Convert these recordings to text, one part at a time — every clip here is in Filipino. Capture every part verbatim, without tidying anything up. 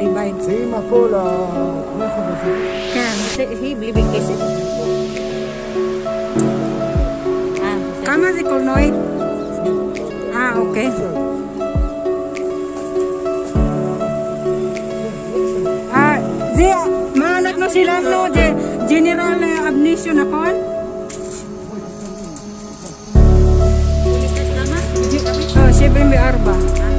divide. עם הכל שני חודשים. כן. היא בלי בכסף? כמה זה קולנועית? אה, אוקיי. אה, זה, מה אנחנו שילמנו? זה ג'נרל אבנישן, נכון? אה, שבעים וארבע.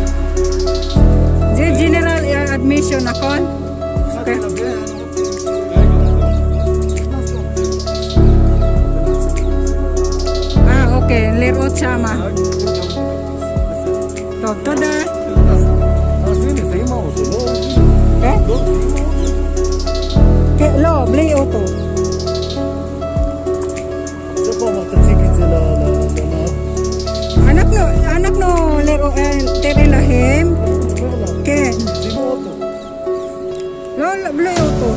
זה ג'נרל אדמישן, נכון? אוקיי. אה, אוקיי, לראות שמה. טוב, תודה. אז הנה, זה עם האוטו, לא? כן? לא, זה עם האוטו. כן, לא, בלי אוטו. אז איפה אמר, תציגי את זה לנהג? אנחנו, אנחנו תראה להם. כן. זה עם האוטו. לא, לא, בלי אוטו.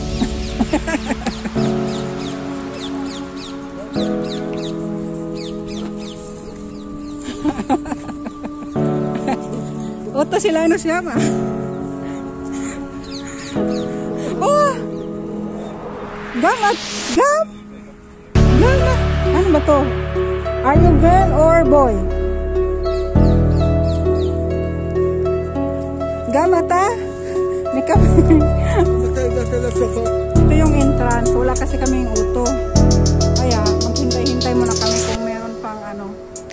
Oto silano siya ba? Oh! Gam! Gam! Gam na! Ano ba to? Are you girl or boy? Gam ata? Nika. Ito yung entrance. Wala kasi kaming auto. Kaya maghintay-hintay muna kami kung meron pang ano.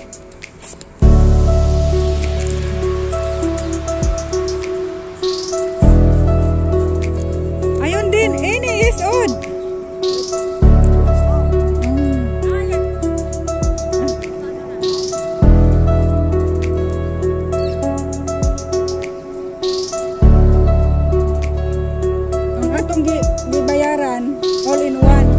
Ini is on. Ang atong gibayaran all in one.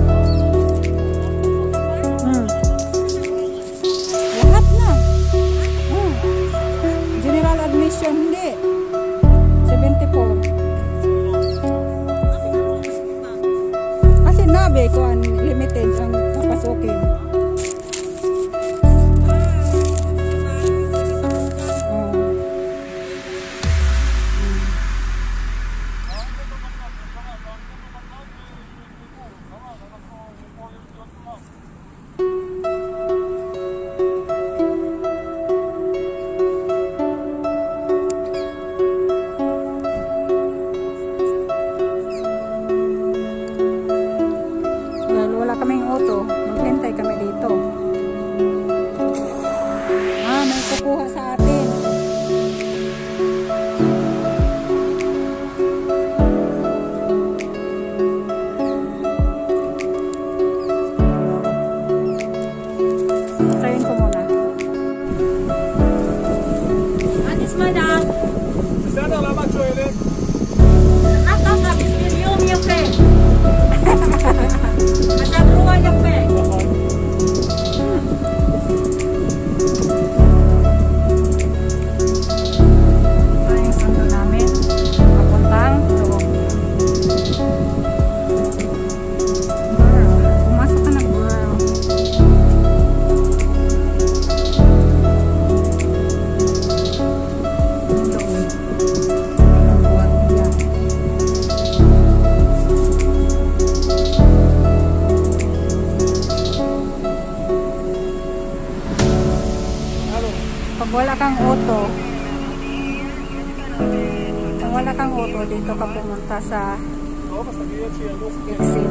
Hmm. Lahat na. Hmm. General admission hindi. seventy-four. Nabe ko ang limited ang papasukin. Kaming auto, maghintay kami dito. Ah, may kukuha sa atin. Tayin ko muna. Anis madam. בסדר, למה את שואלת? אתה אתה בשביל יום יפה. Masang ruwa yapa. Ay, ang sando namin. Papuntang Rome. Girl, pumasok ka na, girl. Pag wala kang auto, pag wala kang auto, dito ka pumunta sa exit.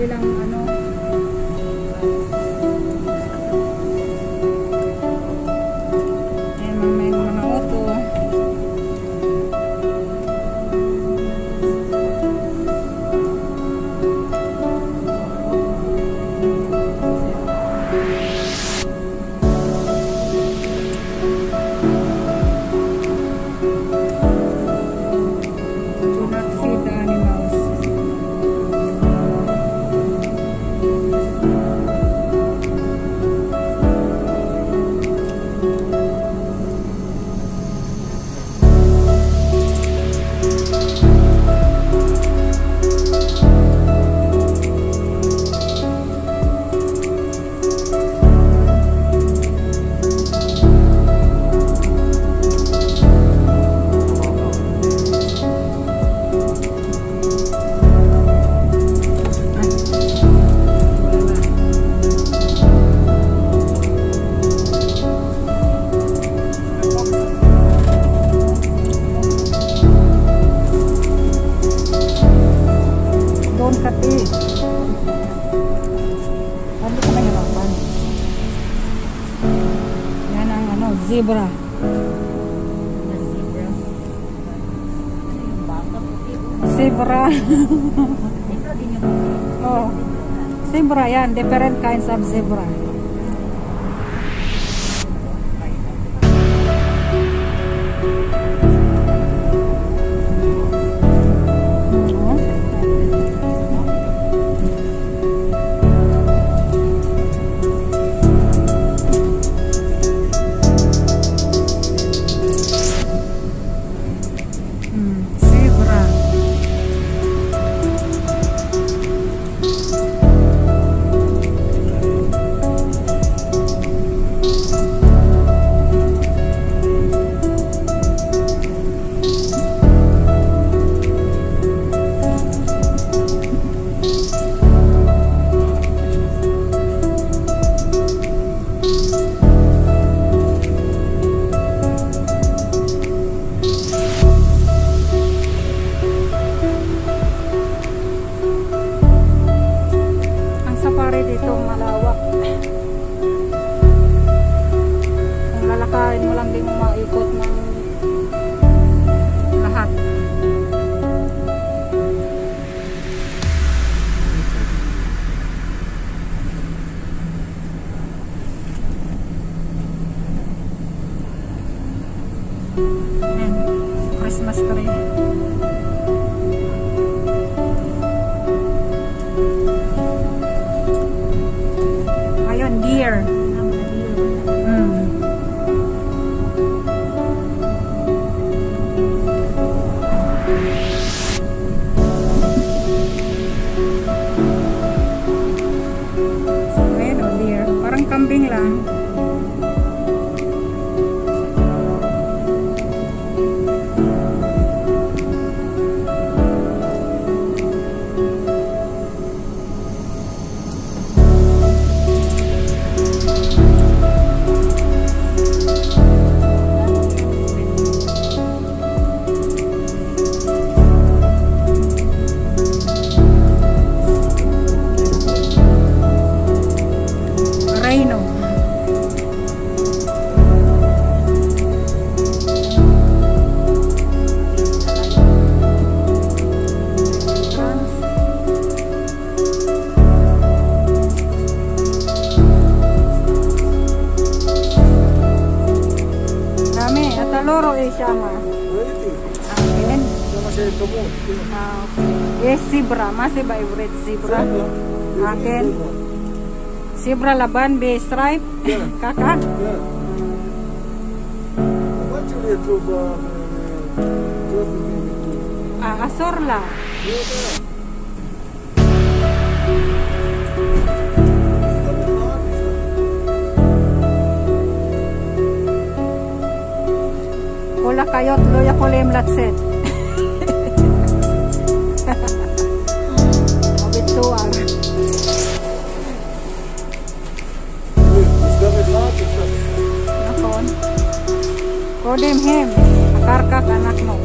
kabilang ano. Ayan, may mga auto. Do not feed the animals. Don't cut it. Hindi ka mahirapan. Yan ang ano, zebra. Zebra. Oh. Zebra yan. Different kinds of zebra. Hmm, zebra. Ang safari dito malawak. Kung lalakarin mo lang, di mo maikot ng lahat. Ayan, Christmas tree. Ayun, deer. Mm. Ayun, oh, deer. Parang kambing lang. Rhino. Dami. At aloro eh siya ma. ראיתי. Akin. זה מה שקבעו. Ah, okay. Yes, zebra. Masih ba favorite zebra? Akin. Zebra laban be stripe. Yeah. Kakak. כן. אמרתי לי אצלו בטרפיקים. Ah, asor la. לא יודע. Kola kayot lo יכולים לצאת. בבית סוהר. מסגר אחד אפשר. נכון. קודם הם, אחר כך אנחנו.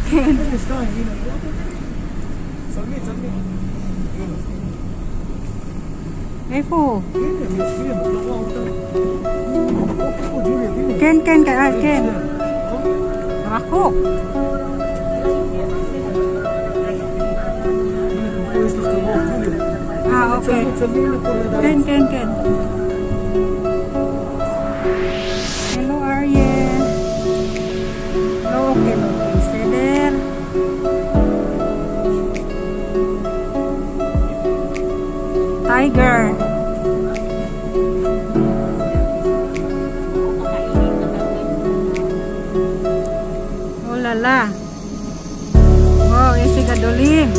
Akin. Está, Gina. Submit, submit. Ipo. Gina, Miss Gina, طلعوها قدام. Oh, Julia, Gina. Ken, Ken, Ken, ah, Ken. Come. Rakok. كويس طلعوها Julia. Ah, okay. تسلمي لي كل ده. Ken, Ken, Ken. Hello, Ariel. Hello, okay, okay. Stay there. Tiger. Oh la la. Oh, ese gadolin.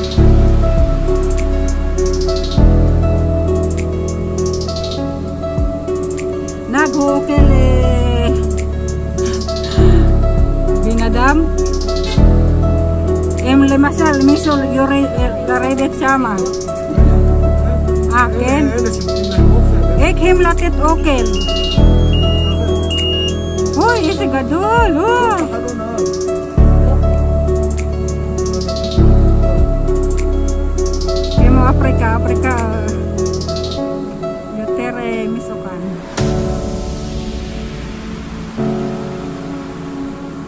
Naghukele. Binadam. Em lemasal misol yore garedek sama. Aken. أنا شفتي لك Ek him laket okel. Oh, ese gadol. Oh. Kemo Afrika, Afrika. Yotere misokan.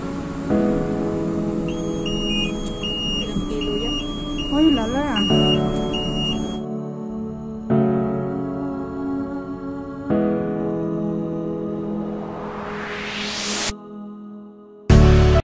Ilang kilo yan? Oy, lala.